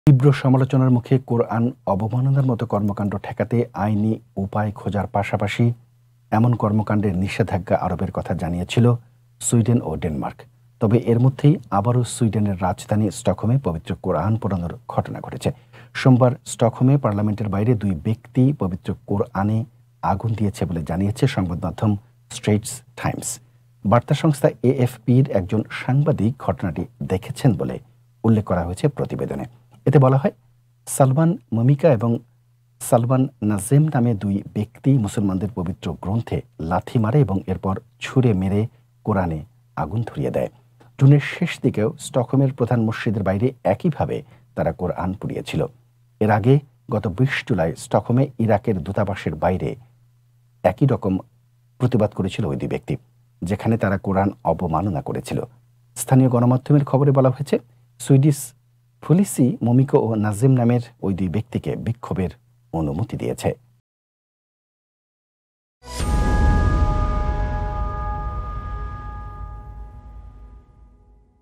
তীব্র সমালোচনার মুখে কোরআন অবমাননার মতো কর্মকাণ্ড ঠেকাতে আইনি উপায় খোঁজার পাশাপাশি এমন কর্মকাণ্ডের নিষেধাজ্ঞা আরোপের কথা জানিয়েছিল সুইডেন ও ডেনমার্ক। তবে এর মধ্যেই আবারও সুইডেনের রাজধানী স্টকহোমে পবিত্র কোরআন পোড়ানোর ঘটনা ঘটেছে। সোমবার স্টকহোমে পার্লামেন্টের বাইরে দুই ব্যক্তি পবিত্র কোরআনে আগুন দিয়েছে বলে জানিয়েছে সংবাদ মাধ্যম স্ট্রেটস টাইমস। বার্তা সংস্থা এএফপির একজন সাংবাদিক ঘটনাটি দেখেছেন বলে উল্লেখ করা হয়েছে প্রতিবেদনে। এতে বলা হয়, সালমান মমিকা এবং সালমান নাজেম নামে দুই ব্যক্তি মুসলমানদের পবিত্র গ্রন্থে লাথি মারে এবং এরপর ছুঁড়ে মেরে কোরআনে আগুন ধরিয়ে দেয়। জুনের শেষ দিকেও স্টকহোমের প্রধান মসজিদের বাইরে একইভাবে তারা কোরআন পুড়িয়েছিল। এর আগে গত ২০ জুলাই স্টকহোমে ইরাকের দূতাবাসের বাইরে একই রকম প্রতিবাদ করেছিল ওই দুই ব্যক্তি, যেখানে তারা কোরআন অবমাননা করেছিল। স্থানীয় গণমাধ্যমের খবরে বলা হয়েছে, সুইডিশ পুলিশই মমিকো ও নাজিম নামের ওই দুই ব্যক্তিকে বিক্ষোভের অনুমতি দিয়েছে।